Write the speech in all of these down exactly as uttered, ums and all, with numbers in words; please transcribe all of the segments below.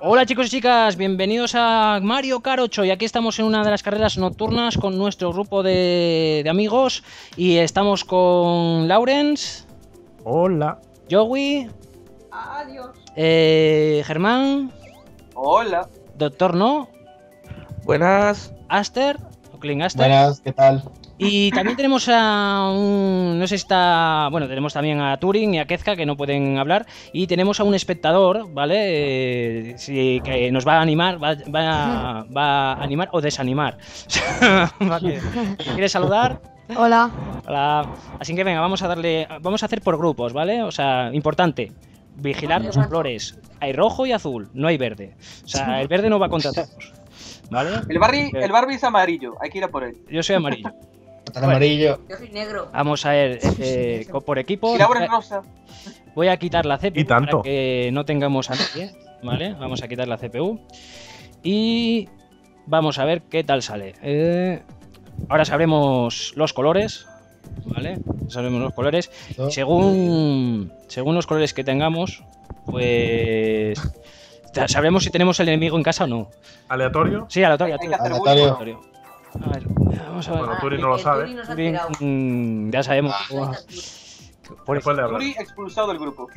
Hola chicos y chicas, bienvenidos a Mario Kart ocho y aquí estamos en una de las carreras nocturnas con nuestro grupo de, de amigos y estamos con Lawrence. Hola. Joey. Adiós. Eh, Germán. Hola. Doctor No. Buenas. Aster. O Clean Aster. Buenas, ¿qué tal? Y también tenemos a un... no sé si está... bueno, tenemos también a Turing y a Kezka que no pueden hablar. Y tenemos a un espectador, ¿vale? Eh, sí, que nos va a animar, va, va, va a animar o desanimar. Vale. ¿Quieres saludar? Hola. Hola. Así que venga, vamos a darle... vamos a hacer por grupos, ¿vale? O sea, importante. Vigilar los colores. Hay rojo y azul, no hay verde. O sea, el verde no va contra todos. ¿Vale? El Barbie, el Barbie es amarillo, hay que ir a por él. Yo soy amarillo. Bueno, amarillo. Yo soy negro. Vamos a ver, eh, por equipo. Y Laura es rosa. Voy a quitar la C P U ¿Y tanto? para que no tengamos a nadie, ¿vale? Vamos a quitar la C P U. Y vamos a ver qué tal sale. Eh, ahora sabremos los colores, ¿vale? Sabremos los colores. ¿No? Según, según los colores que tengamos, pues... sabremos si tenemos el enemigo en casa o no. ¿Aleatorio? Sí, aleatorio. Hay que hacer Aleatorio. aleatorio. A ver, vamos a ver. Bueno, Turi no lo sabe. Turing, mm, ya sabemos. Por Después de hablar. Turi expulsado del grupo.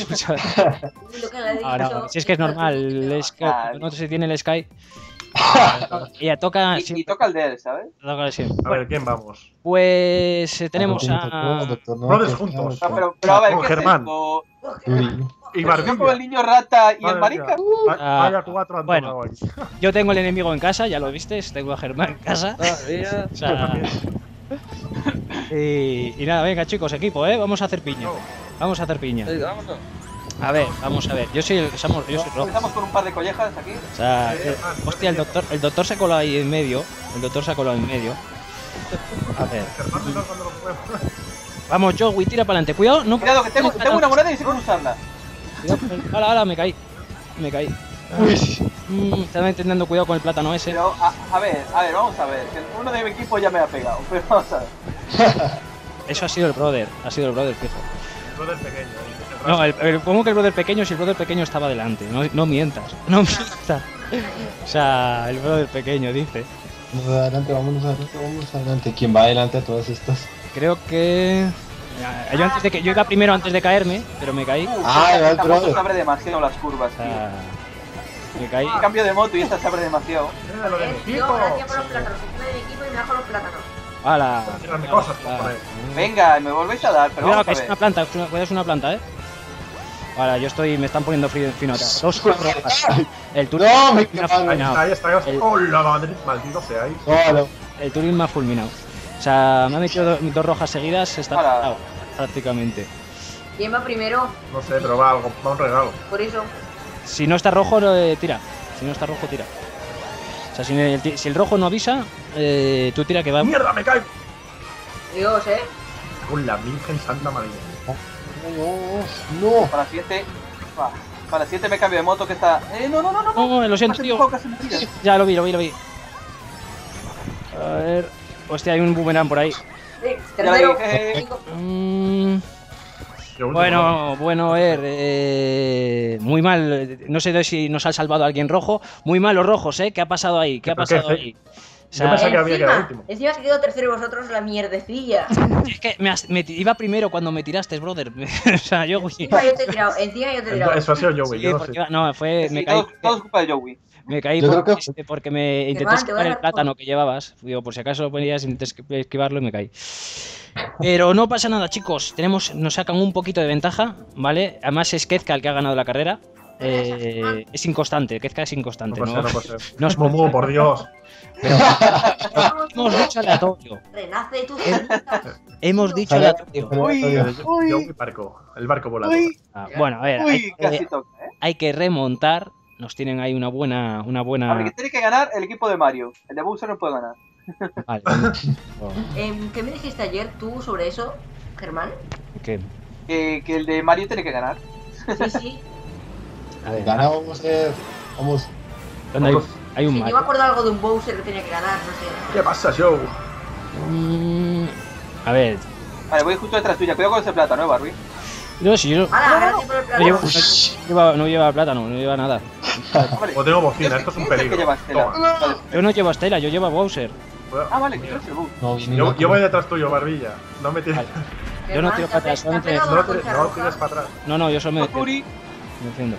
Ah, no, si es que es normal, el Sky, no sé si tiene el Sky. Ella toca. Y, Sí, y toca el de él, ¿sabes? toca sí. A ver, ¿quién vamos? Pues eh, tenemos a. Brothers juntos. No, pero, pero a ver, Con ¿qué Germán. es esto? Y ¿No con el Barbilla. niño rata y Madre el marica? mía. Va- Ah, Vaya cuatro han bueno. tocado ahí. Yo tengo el enemigo en casa, ya lo viste, tengo a Germán en casa. O sea, y, y nada, venga chicos, equipo, ¿eh? Vamos a hacer piña. Vamos a hacer piña. A ver, vamos a ver. Yo soy el. Somos, yo soy rojo. Empezamos con un par de collejas aquí. O sea, eh, hostia, el doctor, el doctor se ha colado ahí en medio. El doctor se ha colado en medio. A ver. Germán, no, cuando lo juega. Vamos, Joey, tira para adelante. Cuidado, no. Cuidado, que tengo, tengo una moneda y sé cómo usarla. Ahora, ahora, me caí. Me caí. Mm, estaba intentando cuidado con el plátano ese. Pero, a, a ver, a ver, vamos a ver. Que uno de mi equipo ya me ha pegado. Pero vamos a ver. Eso ha sido el brother. Ha sido el brother, fijo. El brother pequeño. ahí, que se No, rasca. el, el- ¿cómo que el brother pequeño si el brother pequeño estaba delante? No, no mientas. No mientas. O sea, el brother pequeño dice. Vamos adelante, vámonos adelante, vámonos adelante. ¿Quién va adelante a todas estas? Creo que. Yo antes de que. Yo iba primero antes de caerme, pero me caí. Uh, Ah, esta, va el esta moto brother. se abre demasiado las curvas, O tío. sea, me caí. Cambio de moto y esta se abre demasiado. Mira lo de mi equipo. Yo, gracias por los plátanos. Encima de mi equipo y me bajo los plátanos. ¡Hala! Tirarme cosas por por ahí. Venga, me volvéis a dar, pero Cuidado, vamos que a es ver. una planta, es una, cuidado, es una planta, eh. Ahora, yo estoy. Me están poniendo frío fino atrás. Dos rojas. El Turing. No, me me ha cago en- fulminado. Ahí está, ahí está. El- ¡Hola, madre! Maldito sea ahí. Solo. El Turing me ha fulminado. O sea, me ha metido do- dos rojas seguidas, está Hola. parado, prácticamente. ¿Quién va primero? No sé, pero va algo, va un regalo. Por eso. Si no está rojo, eh, tira. Si no está rojo, tira. O sea, si el, ti- si el rojo no avisa, eh, tú tira que va. ¡Mierda, me caigo! Dios, eh. Con la Virgen Santa María. No, no. Para la siguiente. va, Para la siguiente me cambio de moto que está. Eh, no, no, no, no. No, lo siento, Casi tío. me casi me tiras. Ya lo vi, lo vi, lo vi. A ver. Hostia, hay un boomerang por ahí. Eh, Ya lo tercero. dije. Cinco. Mm, Yo último, bueno, bueno, a ver. eh, muy mal. No sé si nos ha salvado alguien rojo. Muy mal los rojos, ¿eh? ¿Qué ha pasado ahí? ¿Qué ha ¿Pero qué pasado hace? ahí? O Yo pensaba que había quedado Encima, último. encima se quedó tercero y vosotros la mierdecilla. Es que me, has- me ti- iba primero cuando me tiraste, brother. O sea, yo. Encima yo te he tirado. Encima yo te he tirado. Eso ha sido Joey, Sí, yo no porque sé. iba- no, fue. Me Sí, caí. todo, todo es culpa de Joey. Me caí Yo porque, creo que- porque me intenté Germán, te voy a esquivar el dar plátano que llevabas. Digo, por si acaso lo ponías, intenté esqui- esquivarlo y me caí. Pero no pasa nada, chicos. Tenemos, nos sacan un poquito de ventaja, ¿vale? Además es Kezka el que ha ganado la carrera. Eh, es inconstante, Kezka es No inconstante, puede ¿no? ser, no puede ser. No es Momo, por Dios. Hemos dicho aleatorio. Renace tu Hemos dicho Sale- aleatorio. Uy, uy. Joey barco. El barco volador. Uy, Ah, bueno, a ver, hay, uy, casi que- toca, ¿eh? hay que remontar. Nos tienen ahí una buena, una A buena. ver, que tiene que ganar el equipo de Mario. El de Bowser no puede ganar. Vale. Em, ¿Qué me dijiste ayer tú sobre eso, Germán? ¿Qué? Que, que el de Mario tiene que ganar. Sí, sí. A ver, Ganamos, eh. Vamos. ¿dónde hay, hay un Sí, yo Mario? me acuerdo algo de un Bowser que tenía que ganar, no sé. ¿Qué pasa, Joe? Mm, a ver, Vale, voy justo detrás tuya. Cuidado con ese plátano, ¿eh, Barbie? no, si yo no, ¡Hala, gracias por el no, llevo, plátano! no, lleva, no lleva plátano, no lleva nada. Vale. O tengo bocina, esto es un ¿Quién el que peligro. lleva Estela? Toma. Vale. Yo no llevo a Stella, yo llevo a Bowser. Ah, vale, que tú eres el bug. No, viene Yo, una yo voy cruz. detrás tuyo, Barbilla. No me tires. Yo no tiro para atrás, ¿Te ha solamente- pegado No, la te- concha no roja? tires para atrás. No, no, yo solo me Turi. me defiendo.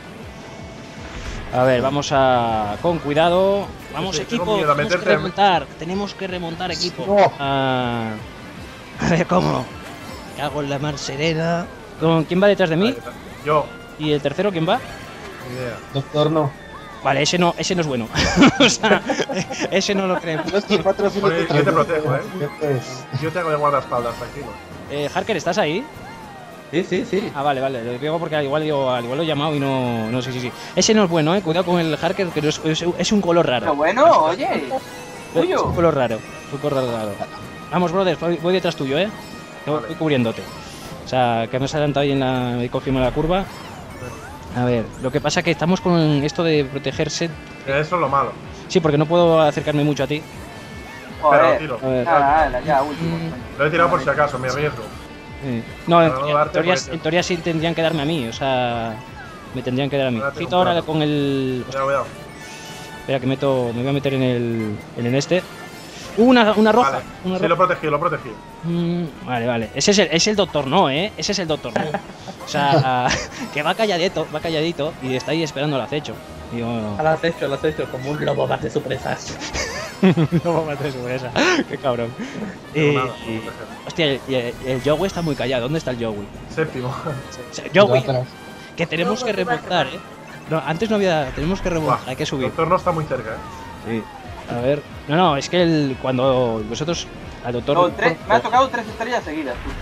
A ver, vamos a... Con cuidado. Vamos, Sí, tengo equipo. miedo a Tenemos que meterte en- remontar. Tenemos que remontar, equipo. No. Ah, a ver, ¿cómo? Cago en la mar serena. ¿Con quién va detrás de Ahí mí? está. Yo, ¿Y el tercero quién va? ni idea. Doctor, no. Vale, ese no, ese no es bueno. O sea, ese no lo creemos. Los que cuatro son Oye, yo te protejo, ¿eh? Esto es- Yo te hago de guardaespaldas, tranquilo. Eh, Harker, ¿estás ahí? Sí, sí, sí. Ah, vale, vale. Lo digo porque al igual, digo, al igual lo he llamado y no... No sé, sí, sí. Ese no es bueno, eh. Cuidado con el Harker, que no es, es, es un color Pero raro. bueno, oye. Es un Tuyo. color raro. Es un color raro. Vamos, brother, voy, voy detrás tuyo, eh. Voy Vale. cubriéndote. O sea, que me has adelantado ahí en la... He cogido la curva. A ver, lo que pasa es que estamos con esto de protegerse. Eso es lo malo. Sí, porque no puedo acercarme mucho a ti. Pero Joder. tiro. A ver. Ah, ala, ya, último. Mm. Lo he tirado por si acaso, me arriesgo. Eh, No, en, Para no en darte teoría, por el en teoría sí tendrían que darme a mí, o sea, me tendrían que dar a mí. Date Ojito un ahora plato. con el... Cuidado, cuidado. Espera, que meto, me voy a meter en el, en el este. Uh, una, una roja. Vale. Una Sí, lo he roja. protegido, lo he protegido. Mm, vale, vale. Ese es el, es el doctor no, ¿eh? Ese es el doctor no. O sea, que va calladito, va calladito y está ahí esperando el acecho. Digo, Lo has hecho, lo has hecho como un lobo bate su presa. no va a matar sobre esa. Qué cabrón. Tengo Y, nada, y- proteger. hostia, el, el, el Joey está muy callado. ¿Dónde está el Joey? Séptimo. O sea, Joey, atrás. que tenemos que Joey, remontar, ¿eh? No, antes no había... Tenemos que remontar, Buah, hay que El subir. doctor no está muy cerca, ¿eh? Sí. A ver... No, no, es que el, cuando vosotros... Al doctor... No, tres- me ha tocado tres estrellas seguidas. Tú.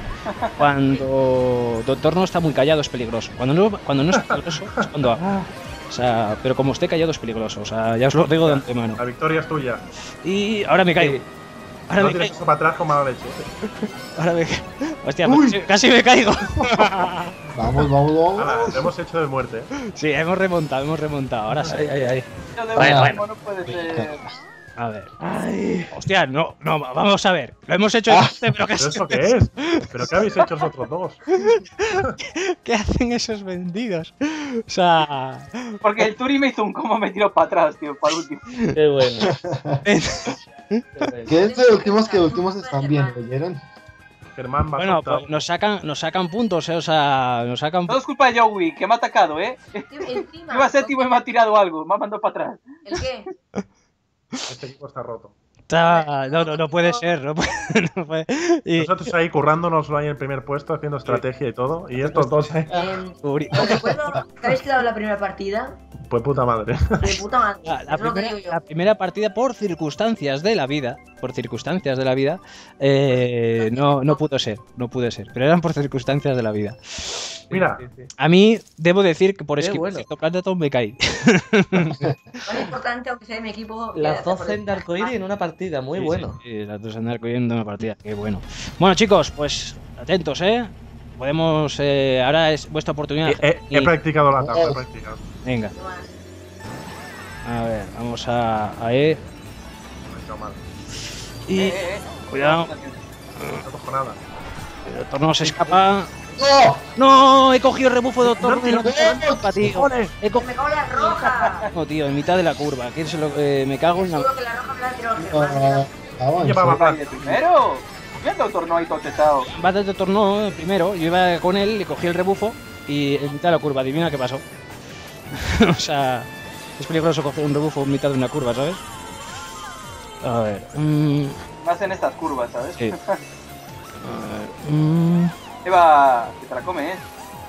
Cuando doctor no está muy callado es peligroso. Cuando no, cuando no es peligroso es cuando... O sea, pero como esté callado es peligroso. O sea, ya os lo digo de antemano. La victoria es tuya. Y ahora me caigo. Ahora No me tires caigo. eso para atrás con mala leche. Ahora me caigo. Hostia, pues casi, casi me caigo. Vamos, vamos, vamos. Ahora, te hemos hecho de muerte, ¿eh? Sí, hemos remontado, hemos remontado. Ahora sí. Ay, ay, ay. Yo de Bueno, último no puede ser. A ver. Ay. Hostia, no, no, vamos a ver. Lo hemos hecho Ah. este, pero ¿qué, ¿Pero eso qué es? ¿Pero qué habéis hecho los otros dos? ¿qué hacen esos vendidos? O sea. Porque el Turi me hizo un como me tiró para atrás, tío, para el último. Qué bueno. Qué bueno. ¿Qué es de últimos que últimos están bien? ¿Oyeron? Germán va Bueno, soltado. pues nos sacan, nos sacan puntos, eh. O sea, nos sacan Todo es culpa de Joey, que me ha atacado, ¿eh? Encima. Iba séptimo y me ha tirado algo, me ha mandado para atrás. ¿El qué? Este equipo está roto. Está- No, no, no puede ser, no puede. No puede. Y, Nosotros ahí currándonoslo ahí en el primer puesto, haciendo estrategia y todo. Y estos dos ahí, Em, Uri- ¿Os recuerdo que habéis quedado en la primera partida? pues puta madre. De puta madre. La, la es lo que primera, digo yo. la primera partida, por circunstancias de la vida, por circunstancias de la vida, eh, no, no pudo ser, no pude ser, pero eran por circunstancias de la vida. Mira, Sí, sí, sí. A mí, debo decir que por Qué esquivar bueno. cierto planeta me caí. Lo importante, aunque sea de mi equipo. Las quédate por doce en de arcoíris en una partida, muy Sí, bueno. Sí, sí, las dos andar cogiendo una partida, qué bueno. Bueno, chicos, pues atentos, ¿eh? Podemos, eh, ahora es vuestra oportunidad. he, he- he Y- practicado la tabla, he practicado. Venga, No más. a ver, vamos a, a E. No he hecho mal. Y Eh, eh, eh. cuidado. No cojo nada. el doctor no se escapa. ¡No! ¡No! He cogido el rebufo, doctor. No, me lo no, escapa, tío. He ¡Que me cago en la roja! No, tío, en mitad de la curva. ¿Quién se lo, eh, me cago en la... Seguro que la roja me la ha tirado Ah, Germán. avanza. Llevaba Ahí de plan. primero. Mira el doctor no hay tochetado. Va del doctor no, eh, primero. Yo iba con él, le cogí el rebufo y en mitad de la curva. Adivina qué pasó. O sea, es peligroso coger un rebufo en mitad de una curva, ¿sabes? A ver... mm, Más en estas curvas, ¿sabes? sí. A ver... mm, Eva, que te la come, ¿eh?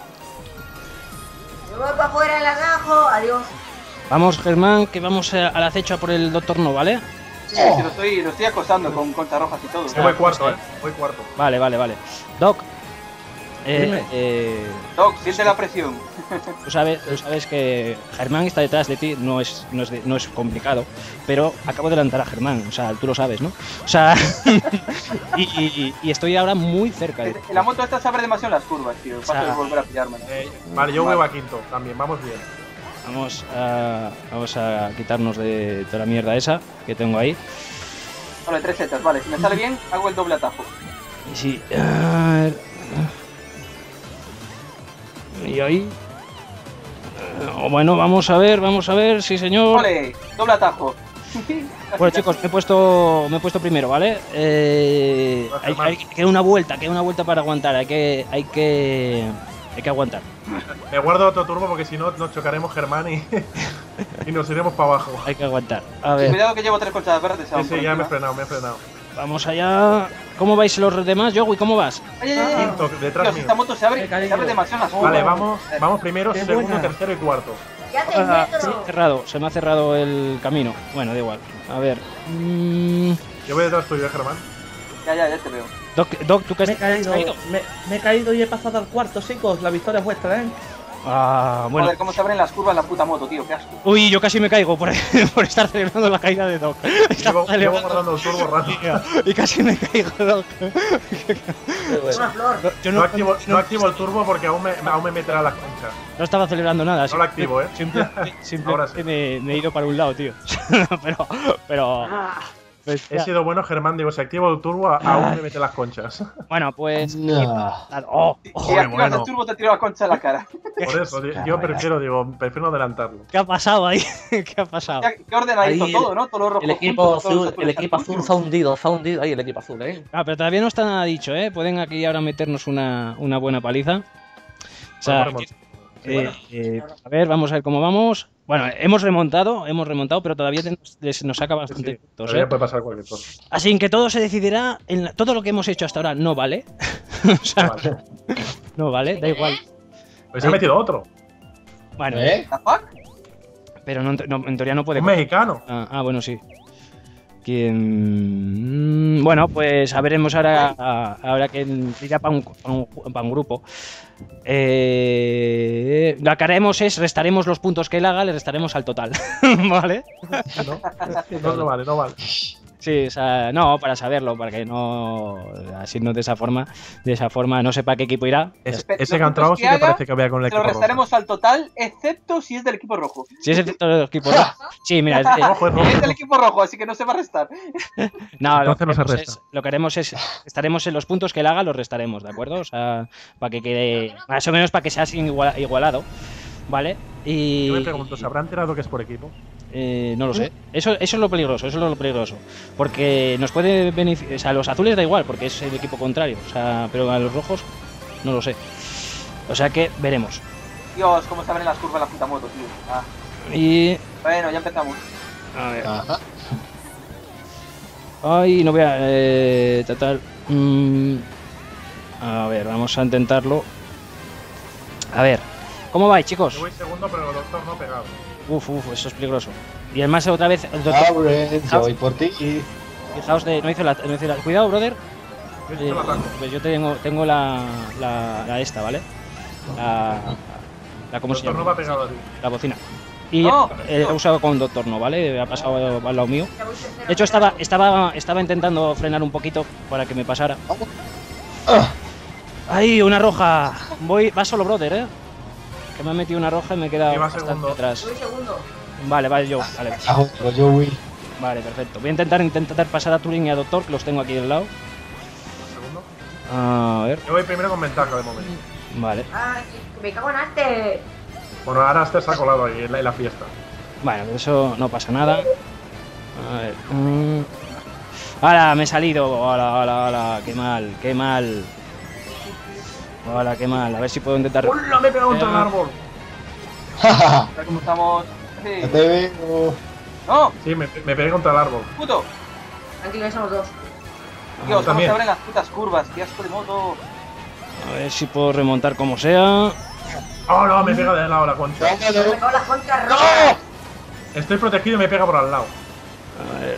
Me voy para afuera el agajo. Adiós. Vamos, Germán, que vamos eh, al acecho a por el doctor no, ¿vale? Sí, sí, lo estoy, lo estoy acosando con conchas rojas y todo. Yo voy cuarto, eh. Voy cuarto. Vale, vale, vale. Doc, eh, Dime. eh, Doc, siente la presión. tú, sabes, tú sabes que Germán está detrás de ti, no es, no, es de- no es complicado, pero acabo de adelantar a Germán, o sea, tú lo sabes, ¿no? O sea, y, y- y estoy ahora muy cerca de ti. La moto esta se abre demasiado en las curvas, tío. Paso sea, de volver a pillármela. Eh, vale, yo voy a quinto también, vamos bien. Vamos a, vamos a quitarnos de toda la mierda esa que tengo ahí. Vale, tres setas, vale. Si me sale bien, hago el doble atajo. Y sí. ah, y ahí. Oh, bueno, vamos a ver, vamos a ver, sí señor. Vale, doble atajo. Bueno chicos, me he puesto, me he puesto primero, ¿vale? Eh, hay, hay, queda una vuelta, queda una vuelta para aguantar, hay que, hay que, hay que aguantar. Me guardo otro turbo porque si no nos chocaremos Germán y, y nos iremos para abajo. Hay que aguantar. A ver. Cuidado que llevo tres colchas verdes. Sí, sí, ya me he frenado, me he frenado. Vamos allá. ¿Cómo vais los demás, Joey? ¿Cómo vas? Ay, ay, ay. Quinto, detrás Dios, mío. esta moto se abre, Qué se abre demasiado las Vale, curvas. vamos, vamos primero, Qué segundo, buena. tercero y cuarto. ¡Ya te Ah, se me ha encuentro! cerrado, se me ha cerrado el camino. Bueno, da igual. A ver. Mm, Yo voy detrás tuyo, ¿eh, Germán. Ya, ya, ya te veo. Doc, Doc, ¿tú qué Me he has has caído, me, me he caído y he pasado al cuarto, chicos. La victoria es vuestra, ¿eh? Ah, bueno. Joder, cómo se abren las curvas la puta moto, tío, qué asco. Uy, yo casi me caigo por, por estar celebrando la caída de Doc. Estaba Llevo, llevo celebrando guardando el turbo rato. y casi me caigo, Doc. Qué bueno. Una flor. Yo No no, activo, no- no activo el turbo porque aún me, aún me meterá las conchas. no estaba celebrando nada. No lo activo, ¿eh? Simplemente, simplemente Ahora sí. me, me he ido para un lado, tío. pero, pero. pues, He sido bueno, Germán. Digo, si activo el turbo, a- aún me mete las conchas. bueno, pues. No. Oh, Si oh, Joder, activas bueno. el turbo te tiro la concha en la cara. Por eso, tío, yo prefiero, digo, prefiero no adelantarlo. ¿qué ha pasado ahí? ¿Qué ha pasado? Ya, qué ordenadito Ahí todo, ¿no? Todo lo rojo. El equipo azul, el equipo azul. azul se ha hundido, se ha hundido ahí el equipo azul, ¿eh? Ah, pero todavía no está nada dicho, ¿eh? Pueden aquí ahora meternos una, una buena paliza. O sea, Vamos, eh, eh, a ver, vamos a ver cómo vamos. Bueno, hemos remontado, hemos remontado, pero todavía ten- les- nos saca Sí, bastante sí, puntos, todavía ¿eh? puede pasar cualquier cosa. Así que todo se decidirá en la- todo lo que hemos hecho hasta ahora no vale. o sea, Vale. no vale, da igual. Pues se ha metido otro. Bueno, ¿Eh? ¿The fuck? pero no, no- en teoría no puede. Un mexicano. Ah, ah, bueno, sí. Quien... mm, Bueno, pues a veremos ahora, a- ahora que irá para un, pa' un, pa' un grupo. Eh, lo que haremos es restaremos los puntos que él haga, le restaremos al total. ¿Vale? No, no, no vale, no vale. Sí, o sea, no, para saberlo, para que no. Así no de esa forma, de esa forma no sepa qué equipo irá. Es- Los ese que ha entrado puntos sí que que haga, parece que vea con el Se lo equipo rojo. restaremos al total, excepto si es del equipo rojo. Si es el los equipos rojos. Sí, mira, es- eh, Rojo es rojo. Es del equipo rojo, así que no se va a restar. no, lo Entonces que, no se haremos resta. es, lo que haremos es estaremos en los puntos que él haga, los restaremos, ¿de acuerdo? O sea, para que quede más o menos para que sea así igual- igualado, ¿vale? Y Yo me pregunto, ¿se habrá enterado que es por equipo? eh, no lo sé. Eso, eso es lo peligroso, eso es lo peligroso, porque nos puede beneficiar, o sea, a los azules da igual, porque es el equipo contrario, o sea, pero a los rojos no lo sé. O sea que veremos. Dios, cómo se abren las curvas la puta moto, tío. Ah, Y bueno, ya empezamos. a ver. Ajá. Ay, no voy a eh, tratar. mm, a ver, vamos a intentarlo. A ver, ¿cómo vais, chicos? Yo voy segundo, pero el doctor no pegado. Uf, uf, eso es peligroso. Y además otra vez, el doctor, Abre, yo voy por ti. fijaos de, no hizo la, no hizo la- cuidado, brother. Yo Eh, sí te lo ataco. pues yo tengo, tengo la, la, la esta, ¿vale? La, la El ¿cómo se doctor no llama? va pegado a ti. La bocina. Y No, eh, he no. usado con doctor, ¿no? ¿Vale? Ha pasado al lado mío. Ya voy tercero, De hecho, estaba, tercero. estaba, estaba intentando frenar un poquito para que me pasara. Ah, ¡Ay, una roja! Voy, va solo, brother, ¿eh? Que me ha metido una roja y me he quedado Y va bastante segundo. atrás. Voy segundo. Vale, vale, yo. Vale, ajo, pero yo voy. vale, perfecto. Voy a intentar, intentar pasar a Turing y a Doctor, que los tengo aquí al lado. Segundo. A ver, Yo voy primero con ventaja de momento. vale. Ah, que me cago en arte. Bueno, ahora Aster se ha colado ahí en la, en la fiesta. Bueno, de eso no pasa nada. A ver. mm. ¡Hala! Me he salido. ¡Hala, hala, hala! ¡Qué mal, qué mal! ¡Hala, qué mal! A ver si puedo intentar. ¡Hola! Me he pegado contra el árbol. Jajaja, A ver cómo estamos. Sí. ya te veo. ¡No! Sí, me, me pegué contra el árbol. ¡Puto! Tranquilo, ya somos dos. Dios, cómo también. se abren las putas curvas. ¡Qué asco de moto! A ver si puedo remontar como sea. ¡Oh, no! Me pega de lado la concha. Me Vámonos. cago en las conchas rojas. Estoy protegido y me pega por al lado. A ver.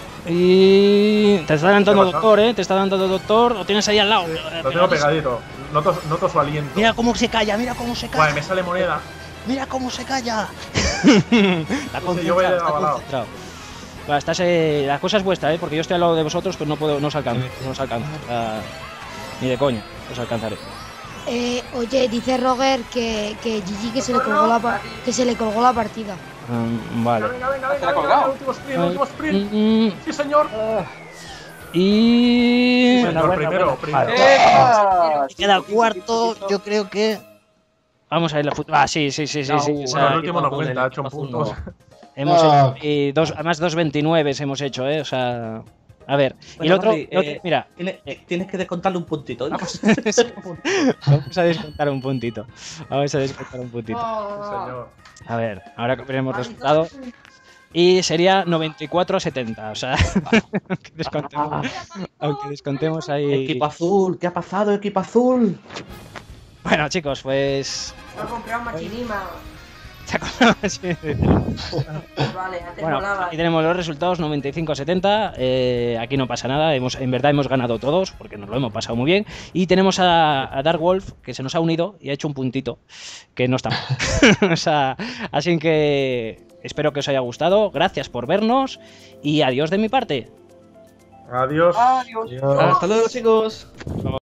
Y. Te está adelantando ¿Qué ha pasado? Doctor, ¿eh? Te está adelantando Doctor. Lo tienes ahí al lado. Lo tengo pegadito. Noto, noto su aliento. Mira cómo se calla, mira cómo se Guay, calla. me sale moneda. Mira cómo se calla. Está yo voy de concentrado, está lado a lado. concentrado. Va, estás, eh, la cosa es vuestra, ¿eh? Porque yo estoy al lado de vosotros, pero no puedo, no os alcanzo. No os alcanzo. O sea, ni de coña, os alcanzaré. Eh, oye, dice Roger que, que Gigi que se le colgó la pa- que se le colgó la partida. Mm, vale. ¿Se la ha colgado? Último sprint, último sprint. Mm, Sí, señor. y. Señor, primero, primero. Vale. ¡Epa! Queda Chiquito, cuarto, chiquito, yo creo que. Vamos a ir la fut- Ah, sí, sí, sí, sí. No, sí, bueno, o Bueno, sea, el último no equipo cuenta, azul, ha hecho el equipo puntos. azul hemos Ah. hecho, y dos, además dos veintinueve hemos hecho, ¿eh? O sea, a ver. y Bueno, el otro, Rodri, el otro- eh, mira, Tienes, tienes que descontarle un puntito. ¿eh? vamos a descontar un puntito. Vamos a descontar un puntito. Sí, señor. A ver, ahora veremos Ay, resultado. Y sería noventa y cuatro a setenta. O sea, aunque descontemos, aunque descontemos ahí. Equipo azul, ¿qué ha pasado, equipo azul? Bueno, chicos, pues. Se ha comprado un machinima. se acordaba, sí. Vale, antes Bueno, molaba. aquí tenemos los resultados noventa y cinco a setenta. Eh, aquí no pasa nada. Hemos, en verdad hemos ganado todos porque nos lo hemos pasado muy bien. Y tenemos a, a Dark Wolf que se nos ha unido y ha hecho un puntito que no está mal. O sea, así que espero que os haya gustado. Gracias por vernos y adiós de mi parte. Adiós. Adiós. Adiós. Hasta luego, chicos.